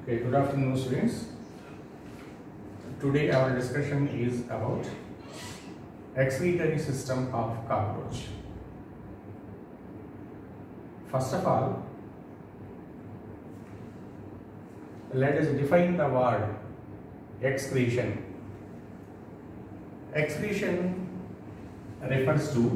Okay, good afternoon students. Today our discussion is about excretory system of cockroach. First of all, let us define the word excretion. Excretion refers to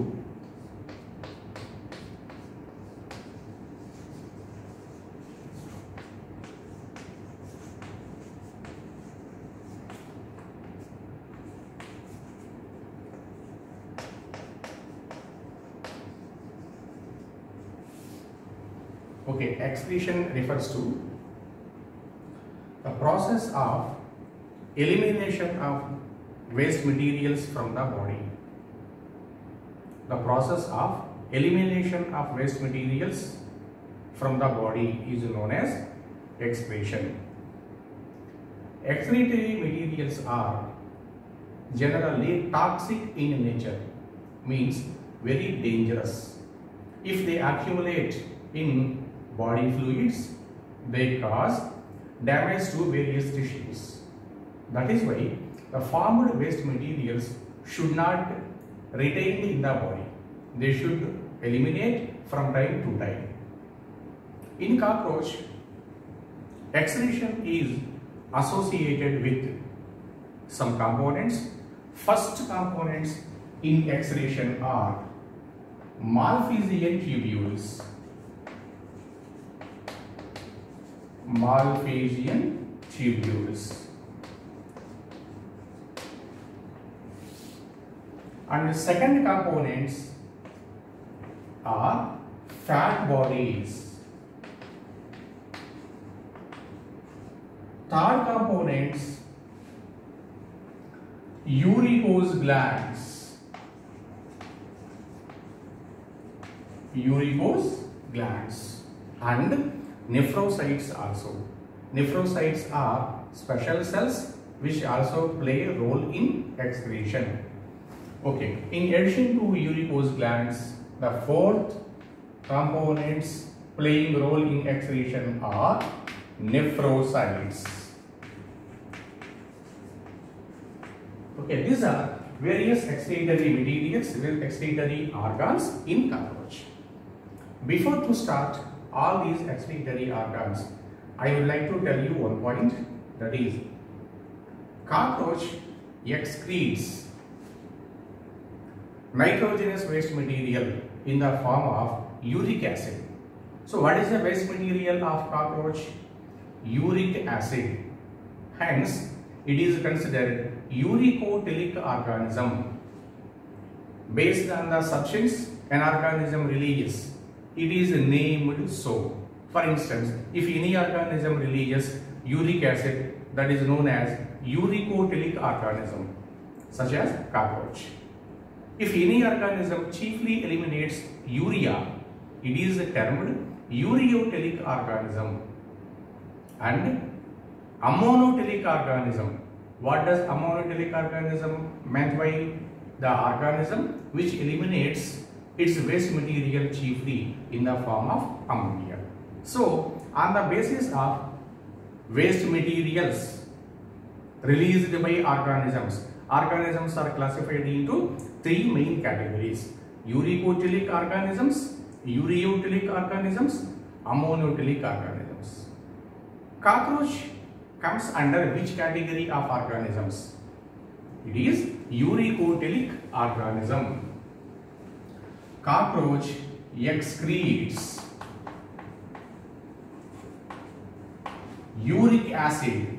excretion refers to the process of elimination of waste materials from the body. The process of elimination of waste materials from the body is known as excretion. Excretory materials are generally toxic in nature, means very dangerous. If they accumulate in body fluids, they cause damage to various tissues. That is why the formed waste materials should not retain in the body. They should eliminate from time to time. In cockroach, excretion is associated with some components. First components in excretion are Malpighian tubules. Malpighian tubules. And the second components are fat bodies. Third components, uricose glands. Uricose glands and nephrocytes also. Nephrocytes are special cells which also play a role in excretion. Okay, in addition to uricose glands, the fourth components playing role in excretion are nephrocytes. Okay, these are various excretory materials, excretory organs in cockroach. Before to start all these excretory organs, I would like to tell you one point, that is, cockroach excretes nitrogenous waste material in the form of uric acid. So what is the waste material of cockroach? Uric acid. Hence, it is considered uricotelic organism. Based on the substance an organism releases, it is named so. For instance, if any organism releases uric acid, that is known as uricotelic organism, such as cockroach. If any organism chiefly eliminates urea, it is termed ureotelic organism. And ammonotelic organism. What does ammonotelic organism meant by? The organism which eliminates its waste material chiefly in the form of ammonia. So, on the basis of waste materials released by organisms, organisms are classified into three main categories: uricotelic organisms, ureotelic organisms, ammonotelic organisms. Cockroach comes under which category of organisms? It is uricotelic organism. Cockroach excretes uric acid.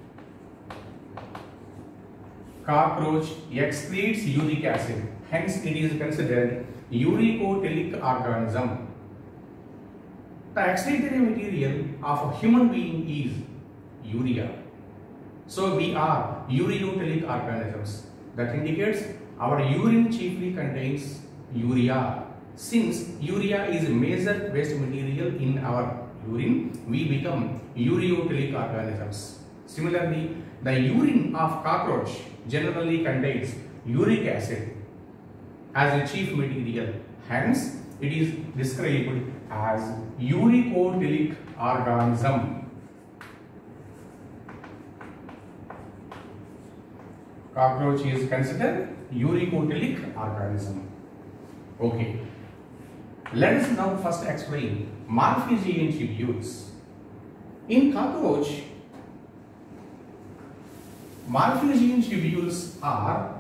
Cockroach excretes uric acid. Hence, it is considered uricotelic organism. The excretory material of a human being is urea. So, we are ureotelic organisms. That indicates our urine chiefly contains urea. Since urea is a major waste material in our urine, we become ureotelic organisms. Similarly, the urine of cockroach generally contains uric acid as a chief material. Hence, it is described as uricotelic organism. Cockroach is considered uricotelic organism. Okay. Let us now first explain Malpighian tubules. In cockroach, Malpighian tubules are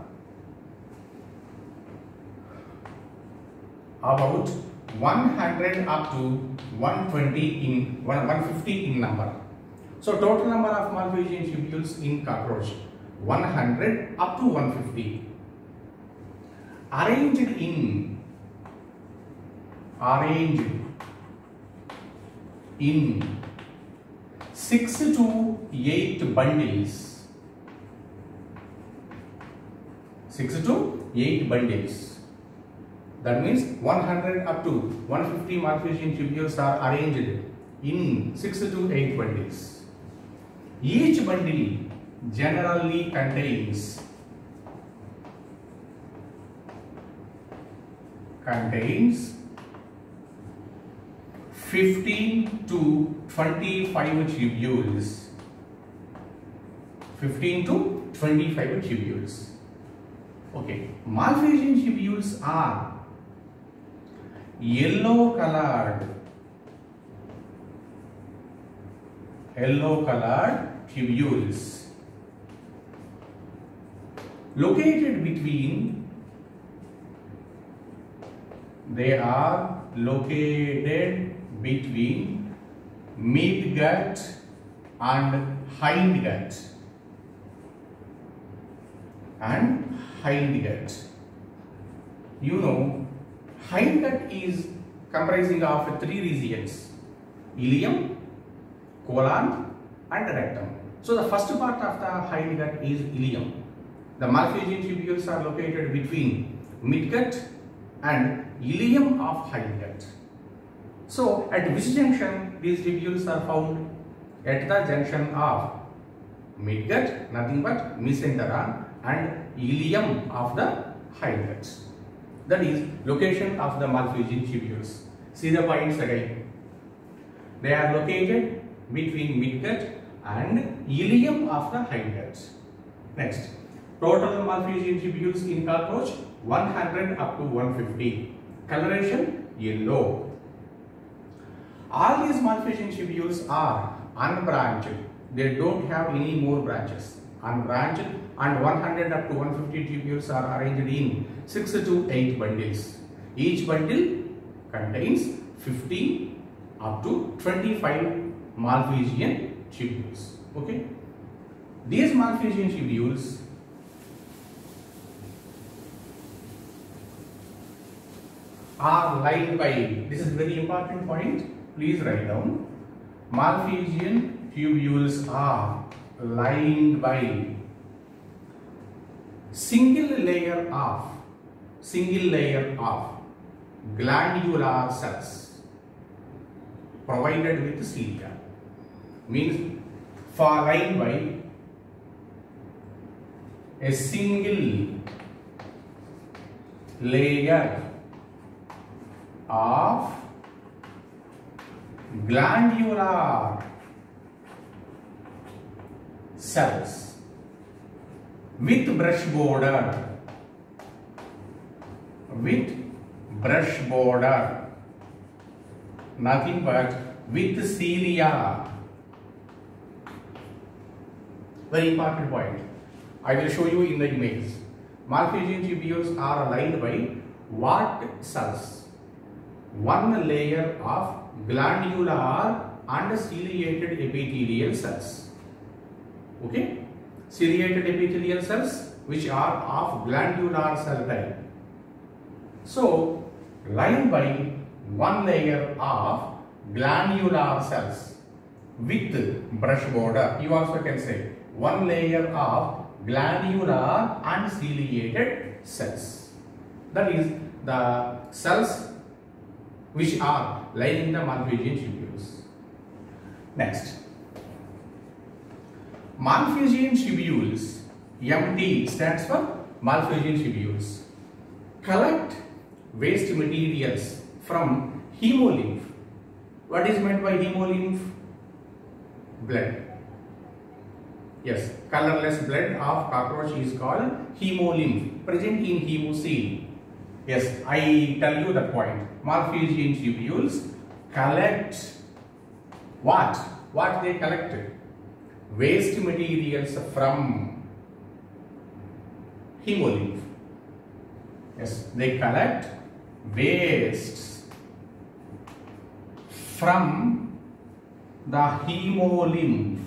about 100 up to 150 in number. So total number of Malpighian tubules in cockroach 100 up to 150, arranged in 6 to 8 bundles. 6 to 8 bundles. That means 100 up to 150 Malpighian tubules are arranged in 6 to 8 bundles. Each bundle generally contains 15 to 25 tubules. 15 to 25 tubules. Okay, Malpighian tubules are yellow colored tubules located between midgut and hindgut. You know, hindgut is comprising of 3 regions: ileum, colon and rectum. So the first part of the hindgut is ileum. The Malpighian tubules are located between midgut and ileum of hindgut. So at which junction these tubules are found? At the junction of midgut, nothing but mesenteron, and ileum of the hindgut. That is location of the Malpighian tubules. See the points again. They are located between midgut and ileum of the hindgut. Next, total Malpighian tubules in cockroach 100 up to 150. Coloration yellow. All these Malpighian tubules are unbranched. They don't have any more branches. Unbranched, and 100 up to 150 tubules are arranged in 6 to 8 bundles. Each bundle contains 15 up to 25 Malpighian tubules. Okay. These Malpighian tubules are lined by, this is very important point, please write down. Malpighian tubules are lined by single layer of glandular cells provided with cilia. Means for lined by a single layer of glandular cells with brush border, nothing but with cilia. Very important point. I will show you in the image. Malpighian tubules are lined by what cells? One layer of glandular and ciliated epithelial cells. Okay? Ciliated epithelial cells which are of glandular cell type. So, lined by one layer of glandular cells with brush border. You also can say one layer of glandular and ciliated cells. That is the cells which are lining the Malpighian tubules. Next, Malpighian tubules, MT stands for Malpighian tubules, collect waste materials from hemolymph. What is meant by hemolymph? Blood. Yes, colorless blood of cockroach is called hemolymph, present in hemocoel. Yes, I tell you that point. Malpighian tubules collect what? What they collect? Waste materials from hemolymph. Yes, they collect wastes from the hemolymph.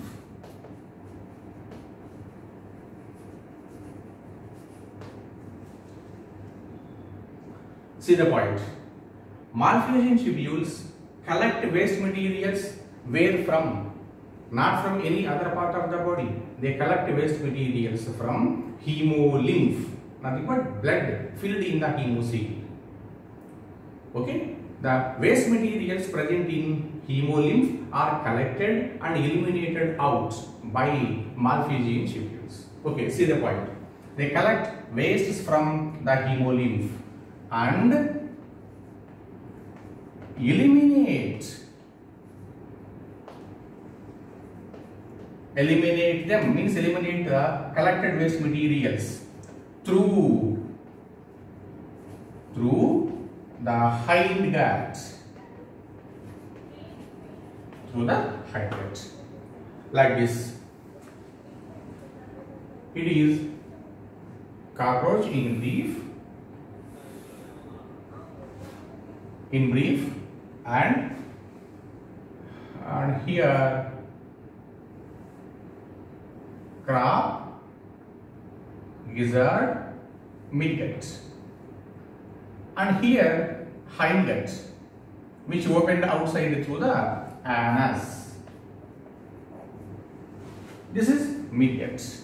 See the point. Malpighian tubules collect waste materials where from? Not from any other part of the body. They collect waste materials from hemolymph. Nothing but blood filled in the hemocoel. Okay? The waste materials present in hemolymph are collected and eliminated out by Malpighian tubules. Okay, see the point. They collect wastes from the hemolymph and eliminate them, means eliminate the collected waste materials through the hindgut. Through the hindgut. Like this. It is cockroach in brief. And here crab, gizzard, midgut, and here hindgut, which opened outside through the anus. This is midgut.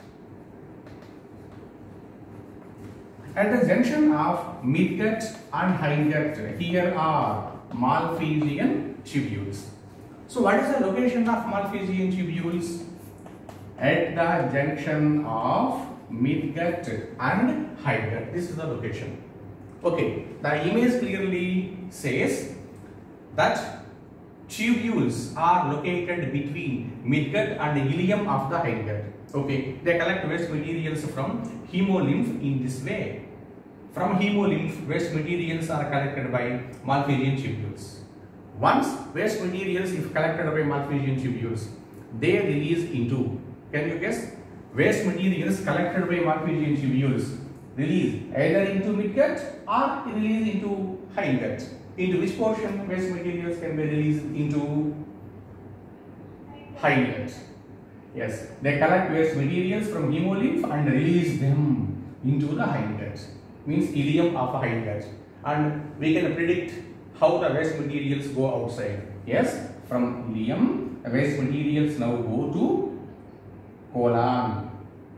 At the junction of midgut and hindgut, here are Malpighian tubules. So what is the location of Malpighian tubules? At the junction of midgut and hindgut. This is the location. Okay, the image clearly says that tubules are located between midgut and ileum of the hindgut. Okay, they collect waste materials from hemolymph in this way. From hemolymph, waste materials are collected by Malpighian tubules. Once waste materials is collected by Malpighian tubules, they release into, can you guess? Waste materials collected by Malpighian tubules release either into midgut or release into hindgut. Into which portion waste materials can be released? Into hindgut. Yes, they collect waste materials from hemolymph and release them into the hindgut, means ileum of a hindgut, and we can predict how the waste materials go outside. Yes, from ileum, the waste materials now go to colon,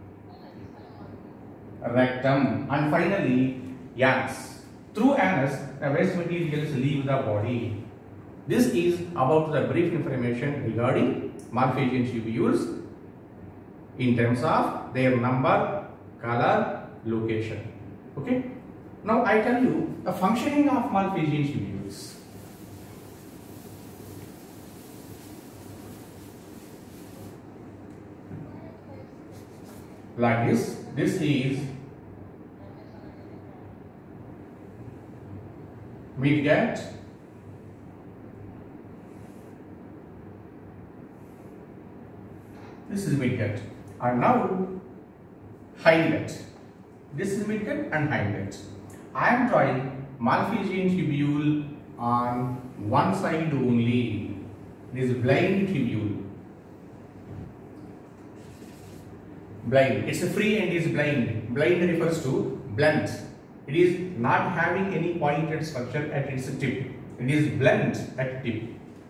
rectum, and finally anus. Through anus, the waste materials leave the body. This is about the brief information regarding Malpighian tubules in terms of their number, color, location. Okay. Now I tell you the functioning of Malpighian tubules. Like this. This is midgut, this is midgut, and now hindgut. This is midgut and hindgut. I am drawing Malpighian tubule on one side only. This is blind tubule. Blind. It's a free and is blind. Blind refers to blunt. It is not having any pointed structure at its tip. It is blunt at tip.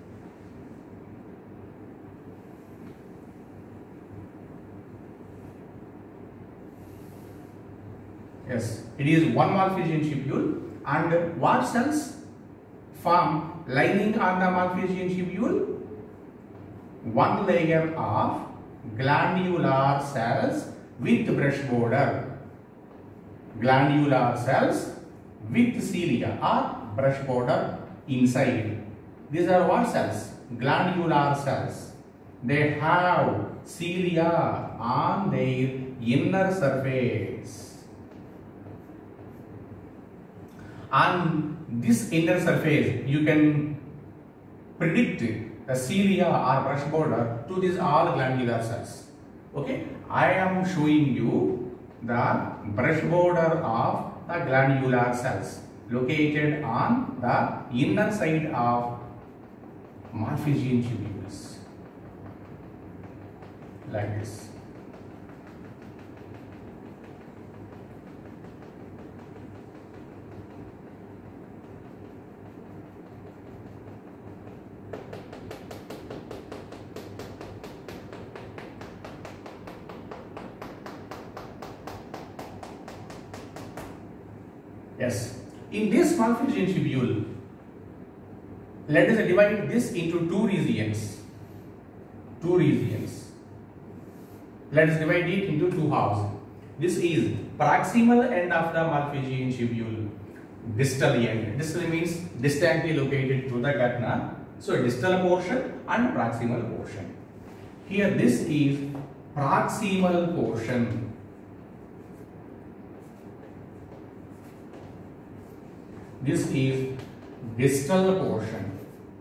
Yes, it is one Malpighian tubule, and what cells form lining on the Malpighian tubule? One layer of glandular cells with brush border. Glandular cells with cilia or brush border inside. These are what cells? Glandular cells. they have cilia on their inner surface. On this inner surface, you can predict the cilia or brush border to these all glandular cells. Okay, I am showing you the brush border of the glandular cells located on the inner side of Malpighian tubules, like this. Yes, in this Malpighian tubule, let us divide this into two regions. Let us divide it into two halves. This is proximal end of the Malpighian tubule, distal end. Distal means distantly located to the gutna. So distal portion and proximal portion. Here this is proximal portion. This is distal portion.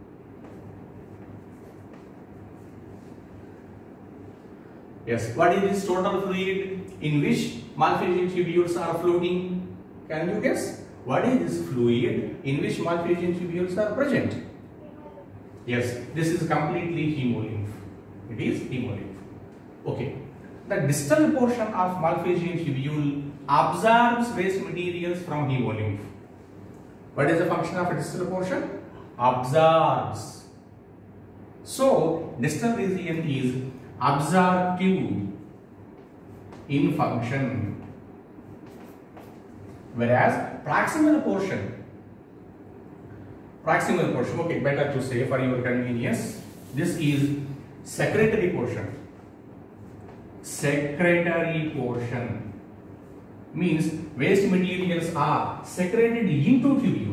Yes, what is this total fluid in which Malpighian tubules are floating? Can you guess? What is this fluid in which Malpighian tubules are present? Yes, this is completely hemolymph. It is hemolymph. Okay. The distal portion of Malpighian tubule absorbs waste materials from hemolymph. What is the function of a distal portion? Absorbs. So, distal region is absorptive in function, whereas proximal portion, okay, better to say for your convenience, this is secretory portion. Secretory portion means waste materials are secreted into tubule.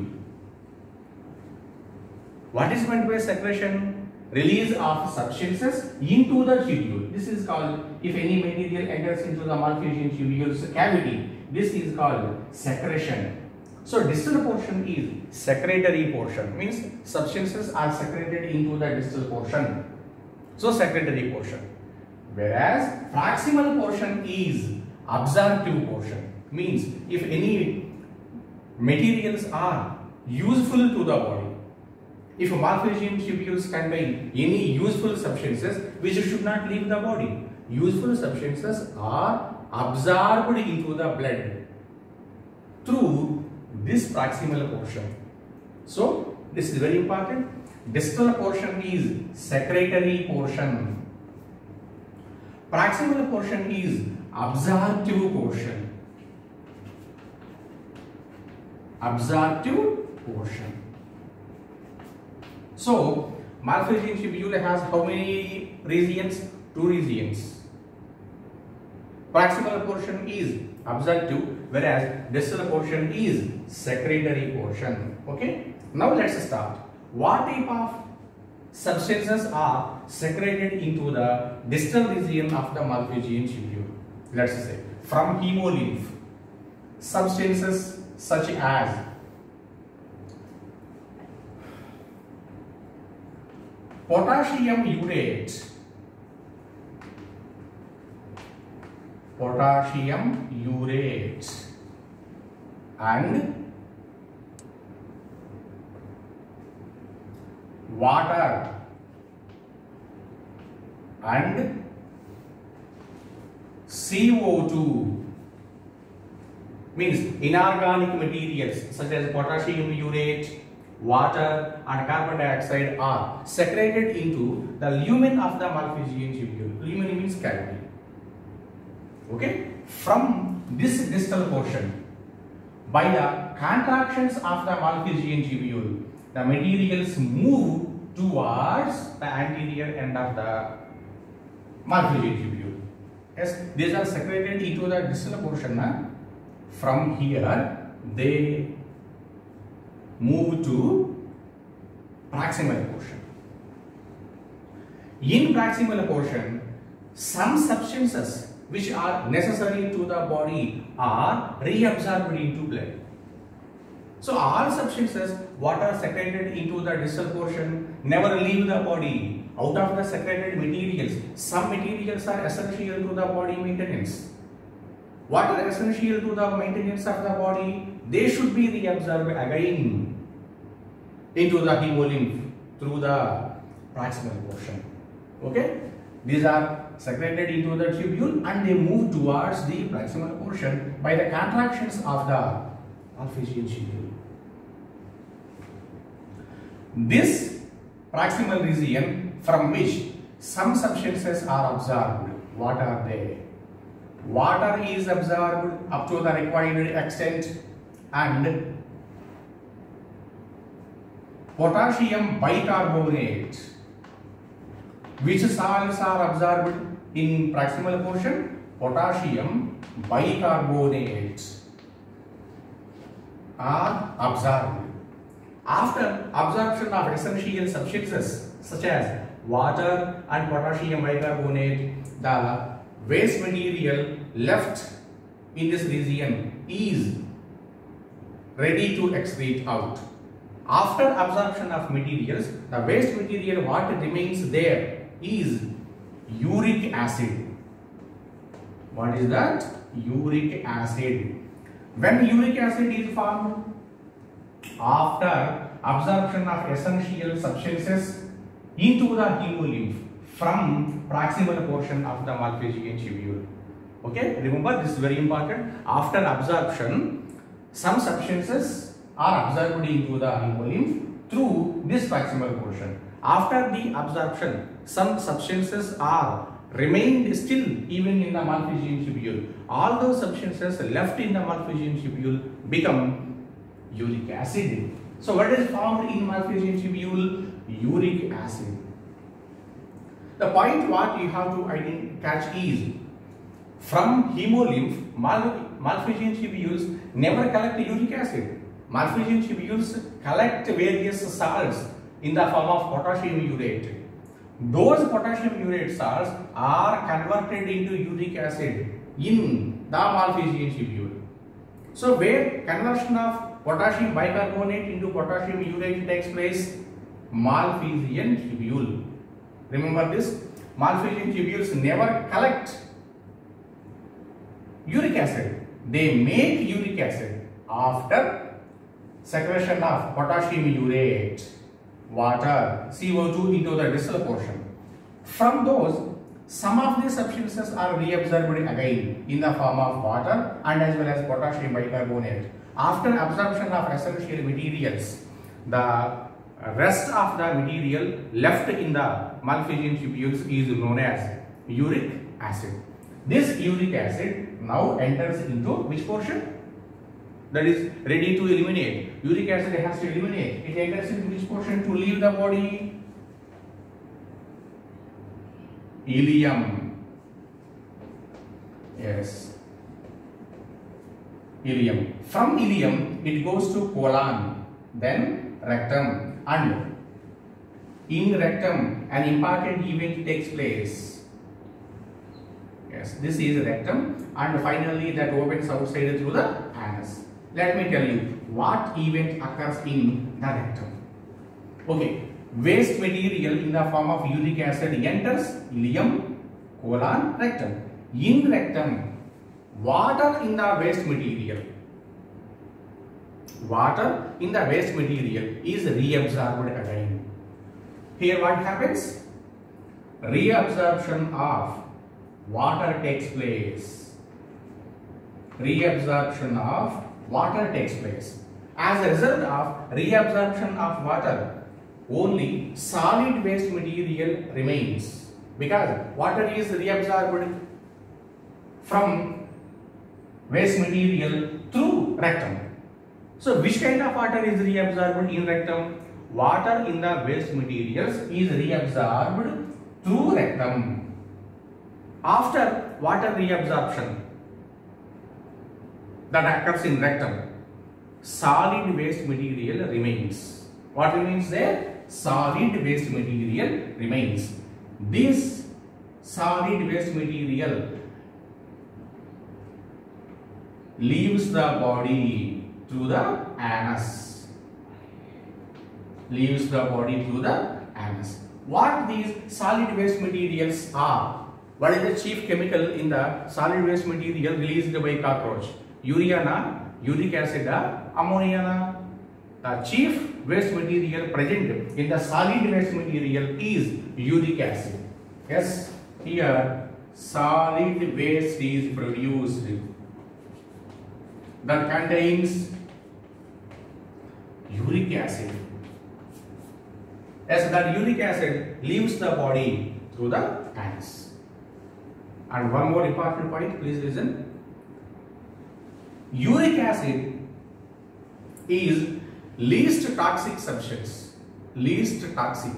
What is meant by secretion? Release of substances into the tubule. This is called, if any material enters into the Malpighian tubule's cavity, this is called secretion. So distal portion is secretory portion, means substances are secreted into the distal portion. So secretory portion. Whereas proximal portion is absorptive portion, means if any materials are useful to the body, if Malpighian tubules contain any useful substances which should not leave the body, useful substances are absorbed into the blood through this proximal portion. So this is very important. Distal portion is secretory portion. Proximal portion is absorptive portion. Absorptive portion. So, Malpighian tubule has how many regions? Two regions. Proximal portion is absorptive, whereas distal portion is secretory portion. Okay. Now let's start. What type of substances are secreted into the distal region of the Malpighian tubule? Let's say from hemolymph, substances such as potassium urate, and water and CO2, means inorganic materials such as potassium urate, water and carbon dioxide are secreted into the lumen of the Malpighian tubule. Lumen means cavity. Okay, from this distal portion, by the contractions of the Malpighian tubule, the materials move towards the anterior end of the Malpighian tubule. Yes, these are secreted into the distal portion. From here, they move to proximal portion. In proximal portion, some substances which are necessary to the body are reabsorbed into blood. So all substances what are secreted into the distal portion never leave the body. Out of the secreted materials, some materials are essential to the body maintenance. What are essential to the maintenance of the body? They should be reabsorbed again into the hemolymph through the proximal portion. Okay? These are secreted into the tubule and they move towards the proximal portion by the contractions of the Malpighian tubule. This proximal region from which some substances are absorbed. What are they? Water is absorbed up to the required extent and potassium bicarbonate. Which salts are absorbed in proximal portion? Potassium bicarbonate are absorbed. After absorption of essential substances such as water and potassium bicarbonate, the waste material left in this region is ready to excrete out. After absorption of materials, the waste material what remains there is uric acid. What is that? Uric acid. When uric acid is formed? After absorption of essential substances into the hemolymph from proximal portion of the Malpighian tubule. Okay, remember this is very important. After absorption, some substances are absorbed into the hemolymph through this proximal portion. After the absorption, some substances are remained still even in the Malpighian tubule. All those substances left in the Malpighian tubule become uric acid. So what is formed in Malpighian tubule? Uric acid. The point what you have to catch is from hemolymph, Malpighian tubules never collect uric acid. Malpighian tubules collect various salts in the form of potassium urate. Those potassium urate salts are converted into uric acid in the Malpighian tubule. So where conversion of potassium bicarbonate into potassium urate takes place? Malpighian tubule. Remember this, Malpighian tubules never collect uric acid. They make uric acid after secretion of potassium urate, water, CO2 into the distal portion. From those, some of these substances are reabsorbed again in the form of water and as well as potassium bicarbonate. After absorption of essential materials, the rest of the material left in the Malpighian tubules is known as uric acid. This uric acid now enters into which portion? That is ready to eliminate. Uric acid has to eliminate. It enters into which portion to leave the body? Ileum. Yes. Ileum. From ileum it goes to colon, then rectum, and in rectum an important event takes place. Yes, this is rectum, and finally that opens outside through the anus. Let me tell you what event occurs in the rectum. Okay, waste material in the form of uric acid enters ileum, colon, rectum. In rectum, water in the waste material. Water in the waste material is reabsorbed again. Here what happens? Reabsorption of water takes place. Reabsorption of water takes place. As a result of reabsorption of water, only solid waste material remains, because water is reabsorbed from waste material through rectum. So which kind of water is reabsorbed in rectum? Water in the waste materials is reabsorbed through rectum. After water reabsorption that occurs in rectum, solid waste material remains. What remains there? Solid waste material remains. this solid waste material leaves the body through the anus. Leaves the body through the anus. What these solid waste materials are? What is the chief chemical in the solid waste material released by cockroach? Urea na, uric acid na, ammonia na? The chief waste material present in the solid waste material is uric acid. Yes, here solid waste is produced that contains uric acid. Yes, that uric acid leaves the body through the anus. And one more important point, please listen. Uric acid is least toxic substance. Least toxic.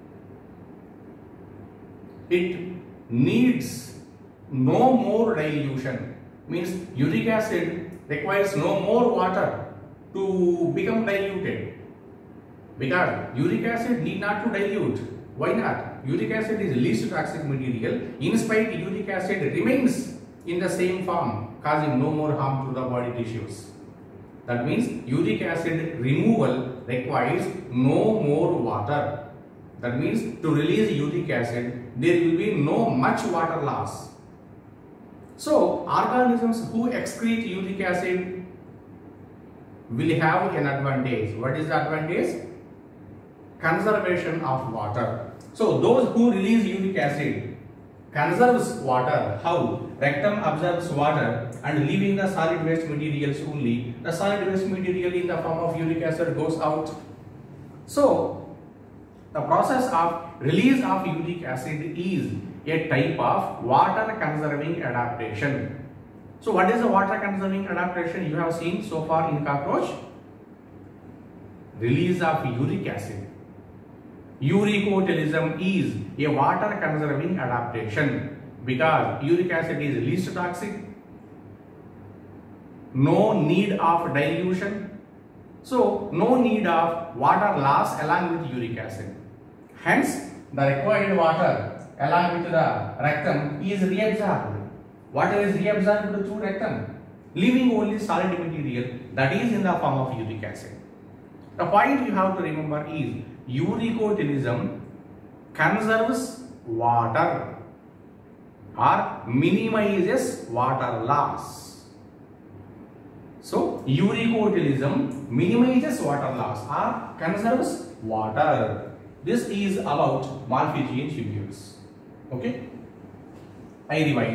It needs no more dilution. Means uric acid requires no more water to become diluted. Because uric acid need not to dilute. Why not? Uric acid is least toxic material. In spite, uric acid remains in the same form, causing no more harm to the body tissues. That means uric acid removal requires no more water. That means to release uric acid, there will be no much water loss. So, organisms who excrete uric acid will have an advantage. What is the advantage? Conservation of water. So, those who release uric acid conserves water. How? Rectum absorbs water and leaving the solid waste materials only. The solid waste material in the form of uric acid goes out. So, the process of release of uric acid is a type of water conserving adaptation. So, what is the water conserving adaptation you have seen so far in cockroach? Release of uric acid. Uricotelism is a water conserving adaptation because uric acid is least toxic, no need of dilution, so no need of water loss along with uric acid. Hence, the required water along with the rectum is reabsorbed. Water is reabsorbed through rectum, leaving only solid material that is in the form of uric acid. The point you have to remember is uricotelism conserves water or minimizes water loss. So, uricotelism minimizes water loss or conserves water. This is about Malpighian tubules. Okay? I revise.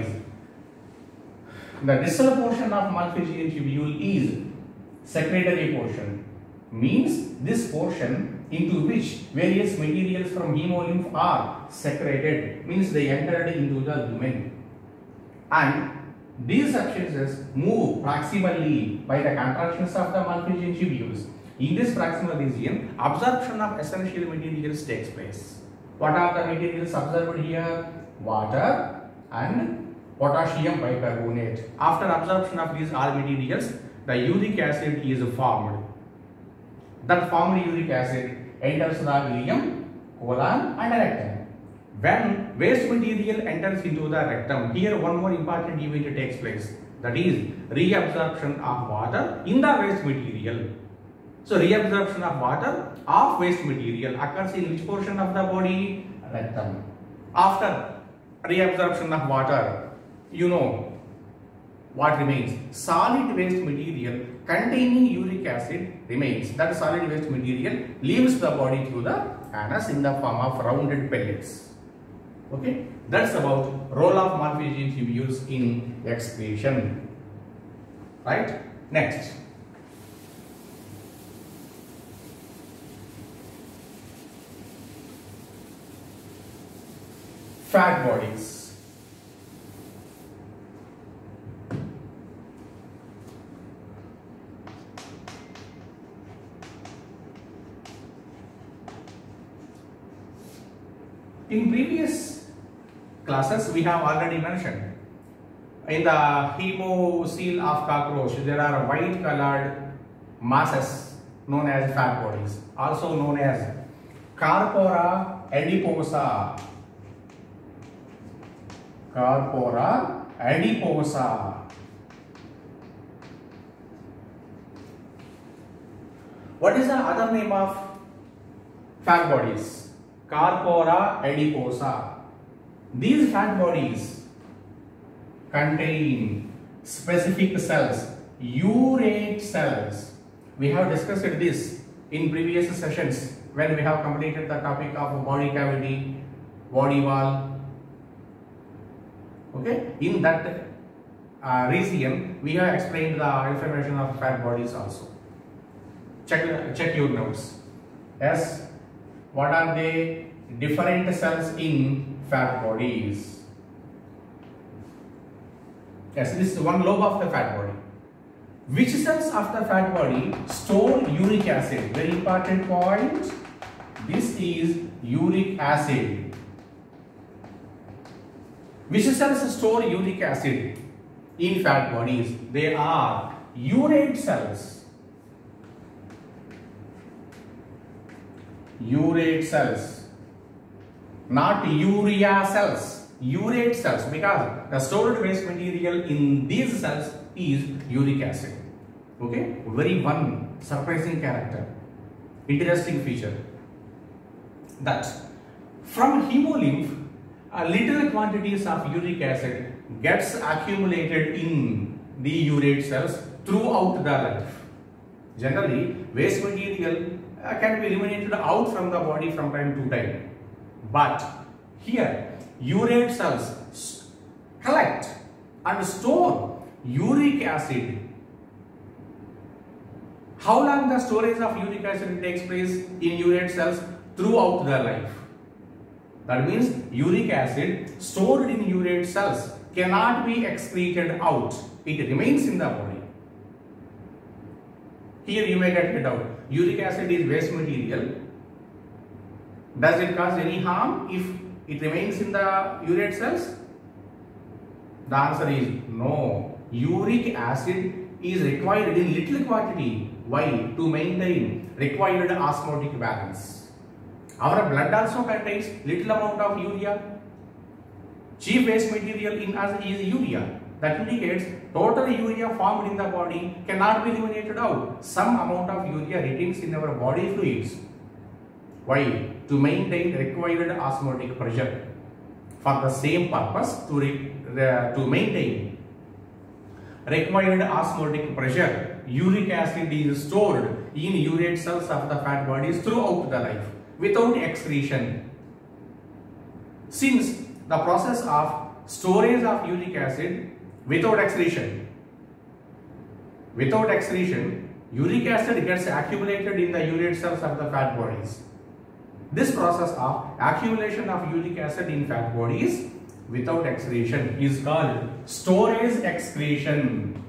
The distal portion of Malpighian tubule is secretory portion. Means this portion into which various materials from hemolymph are secreted, means they entered into the lumen, and these substances move proximally by the contractions of the Malpighian tubules. In this proximal region, absorption of essential materials takes place. What are the materials absorbed here? Water and potassium bicarbonate. After absorption of these all materials, the uric acid is formed. That formed uric acid enters the ileum, colon and rectum. When waste material enters into the rectum, here one more important event takes place. That is reabsorption of water in the waste material. So reabsorption of water of waste material occurs in which portion of the body? Rectum. After reabsorption of water, you know what remains? Solid waste material containing uric acid remains. That solid waste material leaves the body through the anus in the form of rounded pellets. Okay, that's about role of Malpighian tubules in excretion. Right? Next. Fat bodies. In previous classes, we have already mentioned in the hemocoel of cockroach, there are white colored masses known as fat bodies, also known as corpora adiposa. corpora adiposa. What is the other name of fat bodies? Corpora adiposa. These fat bodies contain specific cells, urate cells. We have discussed this in previous sessions when we have completed the topic of body cavity, body wall. Okay, in that region we have explained the information of fat bodies also. Check your notes. Yes, what are they? Different cells in fat bodies. Yes, this is one lobe of the fat body. Which cells of the fat body store uric acid? Very important point. This is uric acid. Which cells store uric acid in fat bodies? They are urate cells. Urate cells, not urea cells. Urate cells, because the stored waste material in these cells is uric acid. Okay, very one surprising character, interesting feature, that from hemolymph little quantities of uric acid gets accumulated in the urate cells throughout the life. Generally, waste material can be eliminated out from the body from time to time, but here urate cells collect and store uric acid. How long the storage of uric acid takes place in urate cells? Throughout their life. That means uric acid stored in urate cells cannot be excreted out. It remains in the body. Here you may get a doubt. Uric acid is waste material. Does it cause any harm if it remains in the urate cells? The answer is no. Uric acid is required in little quantity. Why? To maintain required osmotic balance. Our blood also contains little amount of urea. Chief waste material in us is urea. That indicates total urea formed in the body cannot be eliminated out. Some amount of urea retains in our body fluids. Why? To maintain required osmotic pressure. For the same purpose, to maintain required osmotic pressure, uric acid is stored in urate cells of the fat bodies throughout the life without excretion. Since the process of storage of uric acid without excretion, uric acid gets accumulated in the urate cells of the fat bodies. This process of accumulation of uric acid in fat bodies without excretion is called storage excretion.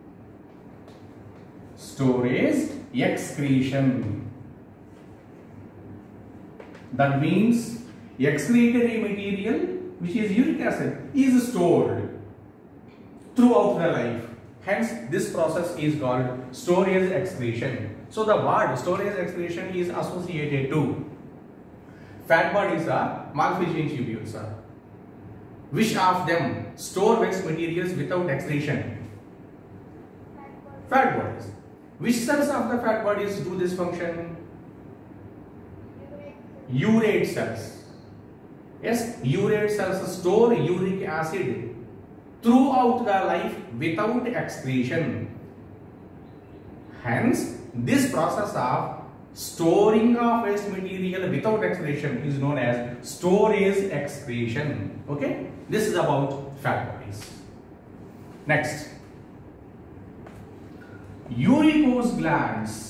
Storage excretion. That means excretory material, which is uric acid, is stored throughout the life. Hence, this process is called storage excretion. So, the word storage excretion is associated to fat bodies are Malpighian tubules. Which of them store waste materials without excretion? Fat bodies. Which cells of the fat bodies do this function? Urate cells. Yes, urate cells store uric acid throughout the life without excretion. Hence, this process of storing of waste material without excretion is known as storage excretion. Okay, this is about fat bodies. Next, uricose glands.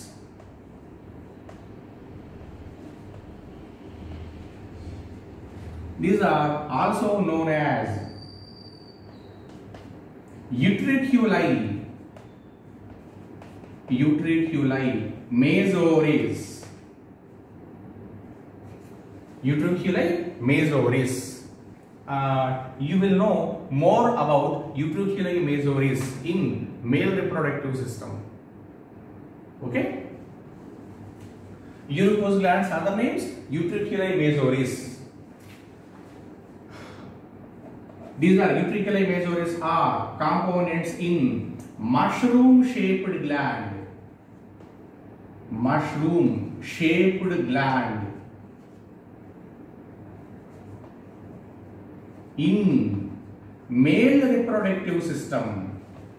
These are also known as utriculi, Mazores. Utriculi Mazores. You will know more about utriculi Mazores in male reproductive system. Okay? Uricose glands, other names, utriculi Mazores. These are utriculae majoris are components in mushroom-shaped gland. Mushroom-shaped gland in male reproductive system.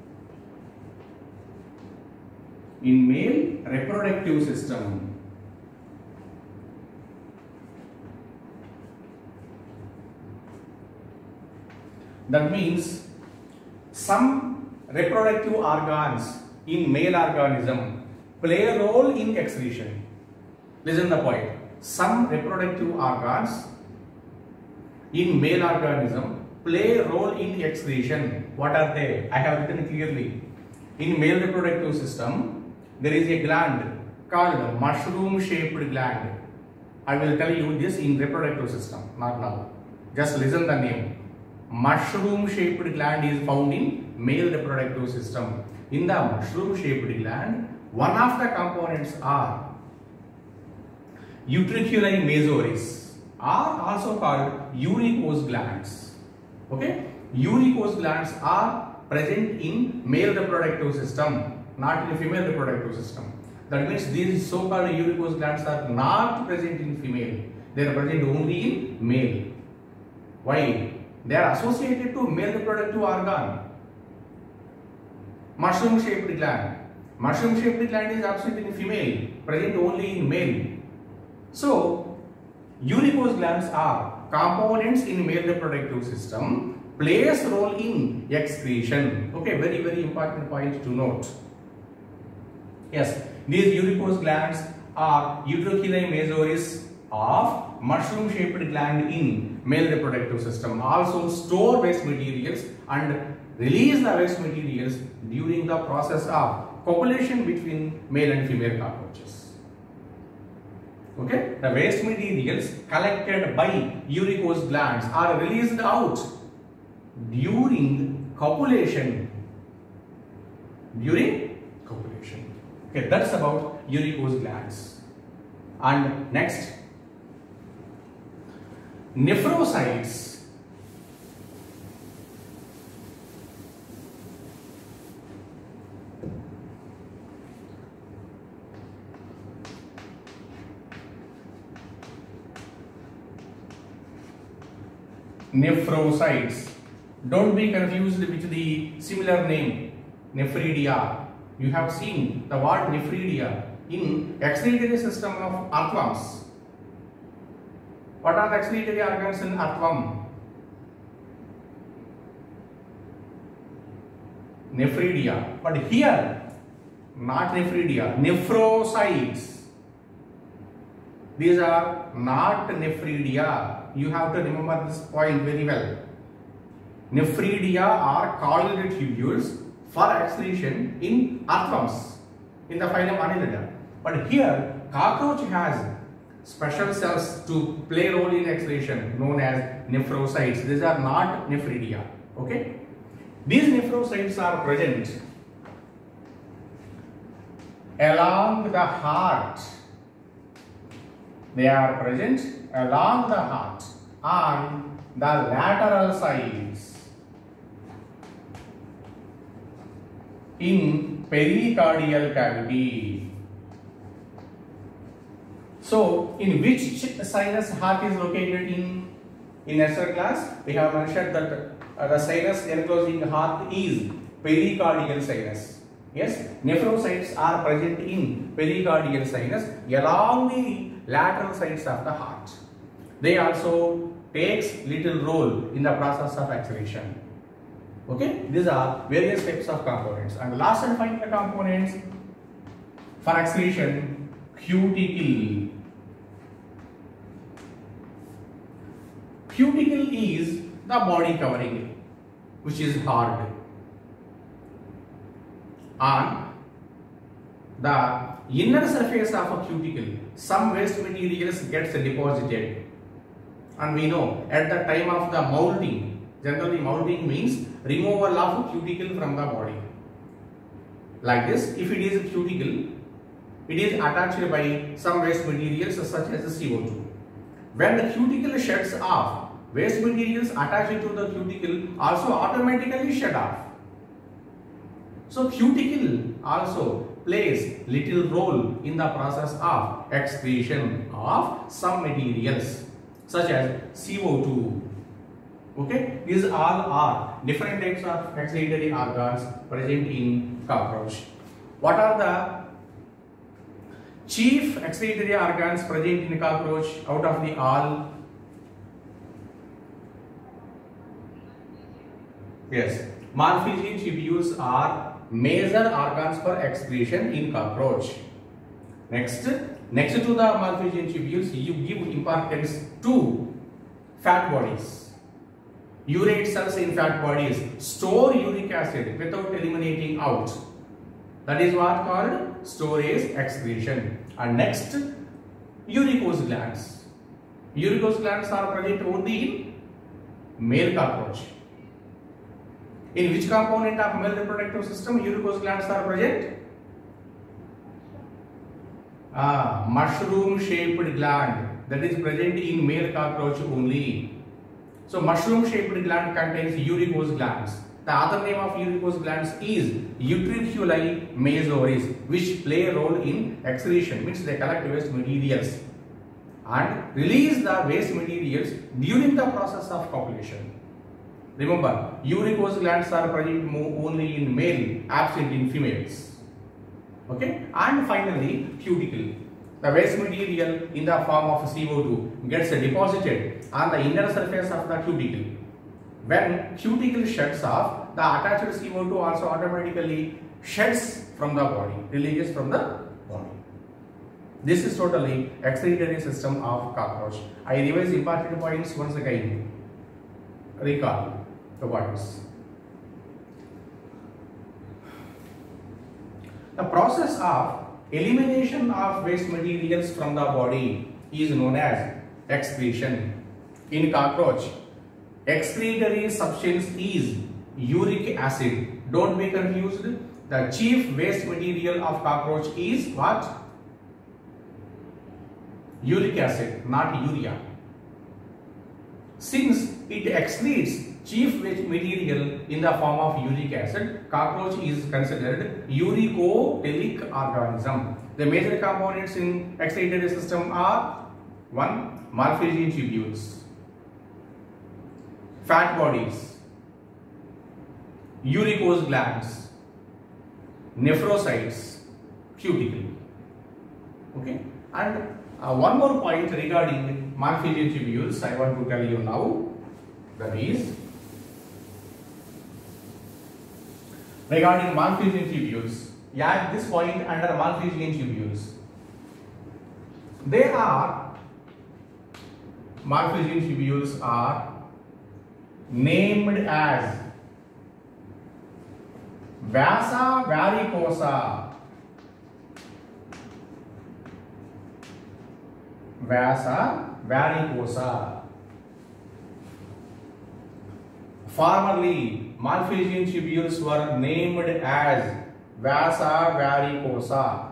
In male reproductive system. That means some reproductive organs in male organism play a role in excretion. Listen the point. Some reproductive organs in male organism play a role in excretion. What are they? I have written clearly. In male reproductive system, there is a gland called mushroom-shaped gland. I will tell you this in reproductive system, not now. Just listen the name. Mushroom-shaped gland is found in male reproductive system. In the mushroom-shaped gland, one of the components are utriculae majoris, are also called uricose glands. Okay, uricose glands are present in male reproductive system, not in female reproductive system. That means these so-called uricose glands are not present in female. They are present only in male. Why? They are associated to male reproductive organ. Mushroom-shaped gland. Mushroom-shaped gland is absent in female, present only in male. So, uricose glands are components in male reproductive system, plays role in excretion. Okay, very, very important point to note. Yes, these uricose glands are utriculae majoris of mushroom-shaped gland in male reproductive system. Also store waste materials and release the waste materials during the process of copulation between male and female cockroaches. Okay, the waste materials collected by uricose glands are released out during copulation. During copulation. Okay, that's about uricose glands. And next, nephrocytes. Nephrocytes. Don't be confused with the similar name, nephridia. You have seen the word nephridia in excretory system of earthworms. What are the excretory organs in earthworm? Nephridia. But here, not nephridia, nephrocytes. These are not nephridia. You have to remember this point very well. Nephridia are coiled tubules for excretion in earthworms in the phylum Annelida. But here, cockroach has special cells to play role in excretion known as nephrocytes. These are not nephridia. Okay? These nephrocytes are present along the heart. They are present along the heart on the lateral sides in pericardial cavity. So, in which sinus heart is located in SR class? We have mentioned that the sinus enclosing heart is pericardial sinus. Yes, nephrocytes are present in pericardial sinus along the lateral sides of the heart. They also takes little role in the process of excretion. Okay, these are various types of components. And last and final components for excretion, cuticle. Cuticle is the body covering which is hard. On the inner surface of a cuticle, some waste materials gets deposited, and we know at the time of the molding, generally molding means removal of cuticle from the body. Like this, if it is a cuticle, it is attached by some waste materials such as the CO2. When the cuticle sheds off, waste materials attached to the cuticle also automatically shed off. So cuticle also plays little role in the process of excretion of some materials such as CO2. Okay, these all are different types of excretory organs present in cockroach. What are the chief excretory organs present in cockroach out of the all? Yes, Malpighian tubules are major organs for excretion in cockroach. Next to the Malpighian tubules, you give importance to fat bodies. Urate cells in fat bodies store uric acid without eliminating out. That is what called storage excretion. And next, uricose glands. Uricose glands are present only in male cockroach. In which component of male reproductive system uricose glands are present? Mushroom shaped gland, that is present in male cockroach only. So mushroom shaped gland contains uricose glands. The other name of uricose glands is utriculi majores, which play a role in excretion, means they collect waste materials and release the waste materials during the process of copulation. Remember, uricose glands are present only in male, absent in females. Okay, and finally cuticle. The waste material in the form of CO2 gets deposited on the inner surface of the cuticle. When cuticle sheds off, the attached CO2 also automatically sheds from the body, releases from the body. This is totally excretory system of cockroach. I revise important points once again. Recall the points. The process of elimination of waste materials from the body is known as excretion. In cockroach, excretory substance is uric acid. Don't be confused. The chief waste material of cockroach is what? Uric acid, not urea. Since it excretes chief waste material in the form of uric acid, cockroach is considered uricotelic organism. The major components in excretory system are 1. Malpighian tubules, fat bodies, uricose glands, nephrocytes, cuticle. Okay, and one more point regarding Malpighian tubules I want to tell you now. That is, regarding Malpighian tubules, at this point under Malpighian tubules, Malpighian tubules are named as Vasa varicosa, Vasa varicosa. Formerly, Malpighian tubules were named as Vasa varicosa.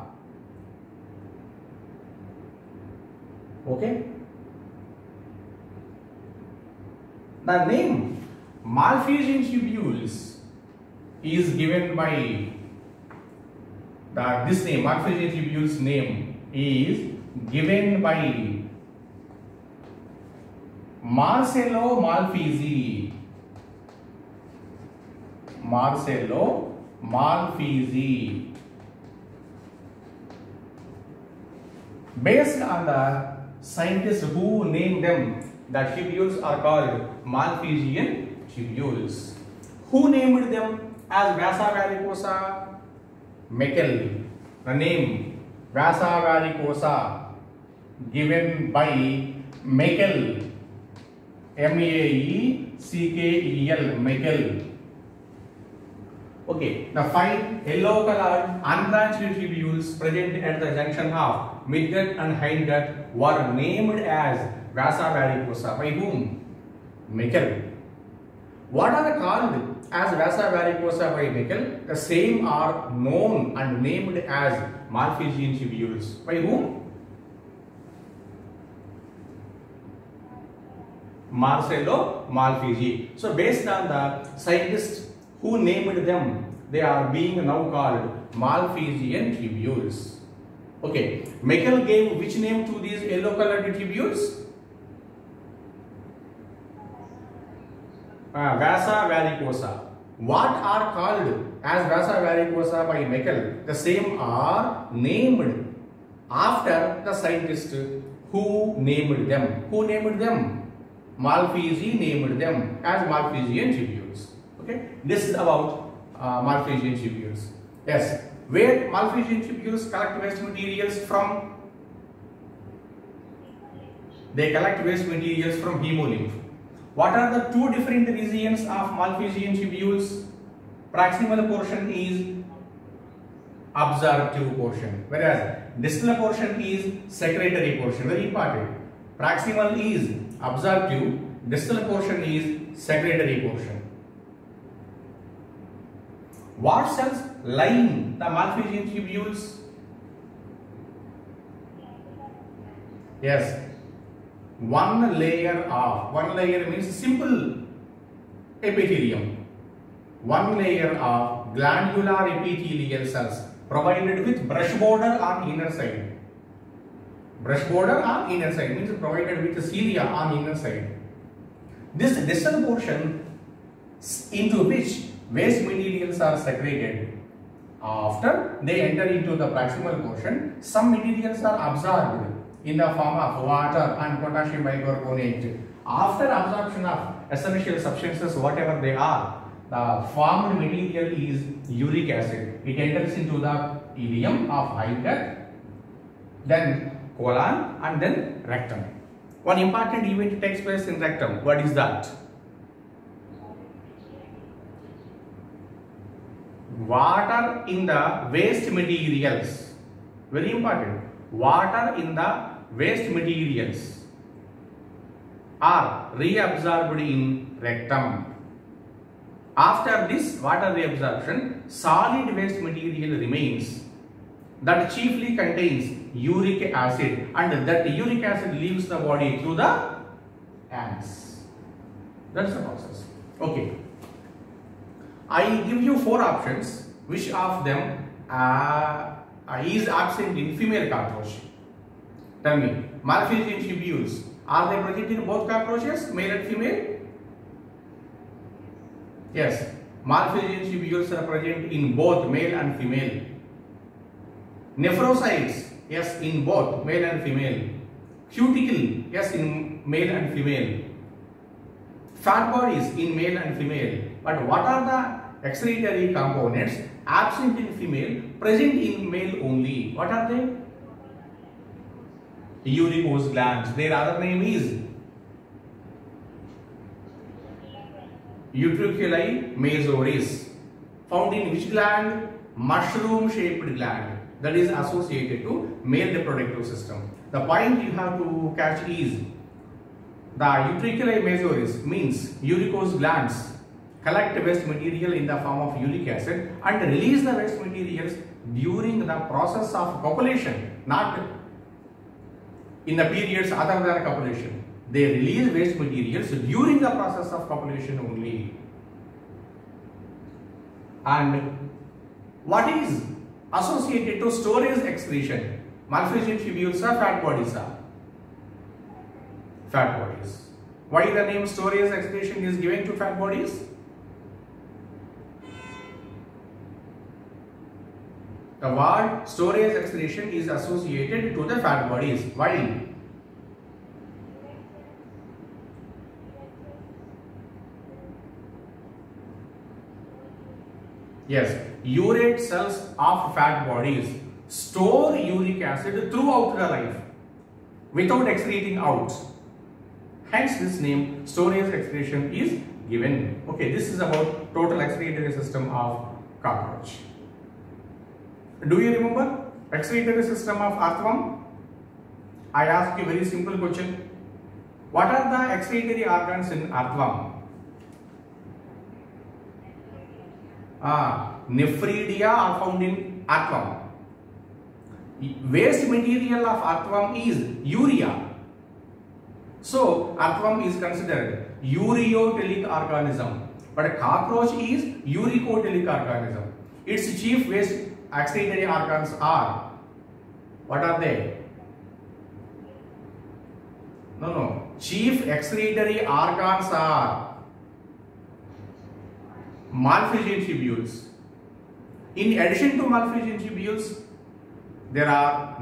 Okay. The name Malpighian tubules is given by this name. Malpighian tubules name is given by Marcello Malpighi. Marcello Malpighi. Based on the scientists who named them, the tubules are called Malpighian tubules. Who named them as Vasa varicosa? Meckel. The name Vasa varicosa given by Meckel, M-A-E-C-K-E-L, Meckel. Okay, the 5 yellow colored unbranched tubules present at the junction of midgut and hindgut were named as Vasa varicosa. By whom? Meckel. What are called as Vasa varicosa by Meckel? The same are known and named as Malpighian tubules. By whom? Marcello Malpighi. So based on the scientists who named them, they are being now called Malpighian tubules. Okay, Meckel gave which name to these yellow colored tubules? Vasa varicosa. What are called as Vasa varicosa by Meckel? The same are named after the scientist who named them. Who named them? Malpighi named them as Malpighian tubules. Okay, this is about Malpighian tubules. Yes, where Malpighian tubules collect waste materials from? They collect waste materials from hemolymph. What are the two different regions of Malpighian tubules? Proximal portion is absorptive portion, whereas distal portion is secretory portion. Very important. Proximal is absorptive, distal portion is secretory portion. What cells line the Malpighian tubules? Yes, one layer means simple epithelium. One layer of glandular epithelial cells provided with brush border on inner side. Brush border on inner side means provided with cilia on inner side. This distal portion into which waste materials are secreted. After they enter into the proximal portion, some materials are absorbed in the form of water and potassium bicarbonate. After absorption of essential substances, whatever they are, the formed material is uric acid. It enters into the ileum of hinder, then colon, and then rectum. One important event takes place in rectum. What is that? Water in the waste materials. Very important. Water in the waste materials are reabsorbed in rectum. After this water reabsorption, solid waste material remains that chiefly contains uric acid, and that uric acid leaves the body through the anus. That's the process. Okay. I give you 4 options. Which of them is absent in female cockroach? Tell me. Malpighian tubules, are they present in both cockroaches, male and female? Yes. Malpighian tubules are present in both male and female. Nephrocytes, yes, in both male and female. Cuticle, yes, in male and female. Fat bodies in male and female. But what are the excretory components absent in female, present in male only? What are they? Uricose glands. Their other name is Utriculi majoris. Found in which gland? Mushroom shaped gland, that is associated to male reproductive system. The point you have to catch is the Utriculi majoris means uricose glands collect waste material in the form of uric acid and release the waste materials during the process of copulation, not in the periods other than copulation. They release waste materials during the process of copulation only. And what is associated to storage excretion? Malpighian tubules are fat bodies are. Fat bodies. Why the name storage excretion is given to fat bodies? The word storage excretion is associated to the fat bodies. Why? Yes, urate cells of fat bodies store uric acid throughout the life without excreting out. Hence this name storage excretion is given. Okay, this is about total excretory system of cockroach. Do you remember excretory system of earthworm? I asked you a very simple question. What are the excretory organs in earthworm? Nephridia are found in earthworm. Waste material of earthworm is urea. So earthworm is considered ureotelic organism, but cockroach is uricotelic organism. Its chief waste excretory organs are, what are they? No. Chief excretory organs are Malpighian tubules. In addition to Malpighian tubules, there are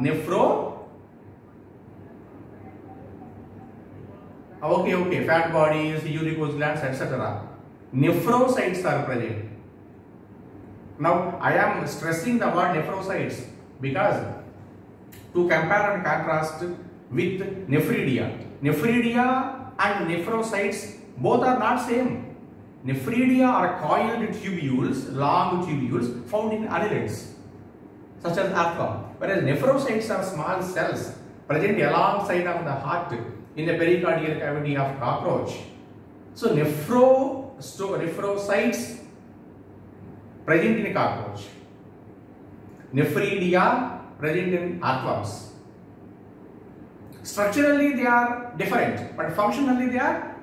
fat bodies, uricose glands, etc. Nephrocytes are present. Now, I am stressing the word nephrocytes because to compare and contrast with nephridia. Nephridia and nephrocytes both are not same. Nephridia are coiled tubules, long tubules found in annelids such as earthworm, whereas nephrocytes are small cells present alongside of the heart in the pericardial cavity of cockroach. So nephrocytes present in cockroach, nephridia present in earthworms. Structurally they are different, but functionally they are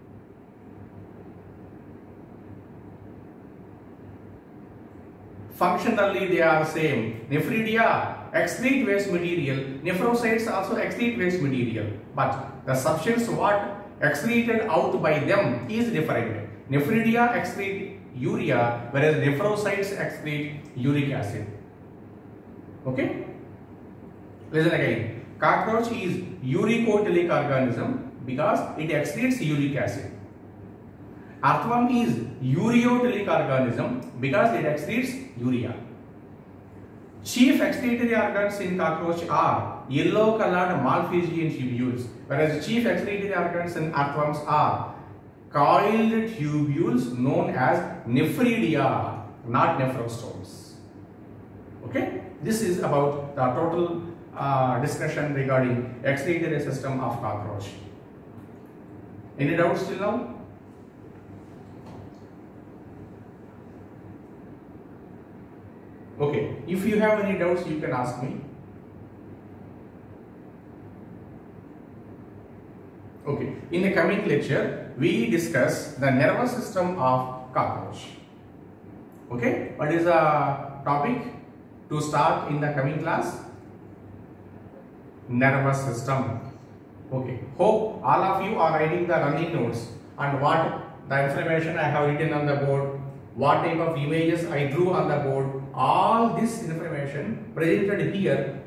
same. Nephridia excrete waste material, nephrocytes also excrete waste material, but the substance what excreted out by them is different. Nephridia excrete urea, whereas nephrocytes excrete uric acid. Okay? Listen again. Cockroach is uricotelic organism because it excretes uric acid. Earthworm is ureotelic organism because it excretes urea. Chief excretory organs in cockroach are yellow colored Malpighian tubules, whereas chief excretory organs in earthworms are coiled tubules known as nephridia, not nephrostomes. Okay, this is about the total discussion regarding excretory system of cockroach. Any doubts till now? Okay, if you have any doubts, you can ask me. Okay, in the coming lecture, we discuss the nervous system of cockroach. Okay, what is the topic to start in the coming class? Nervous system. Okay, hope all of you are writing the running notes and what the information I have written on the board, what type of images I drew on the board, all this information presented here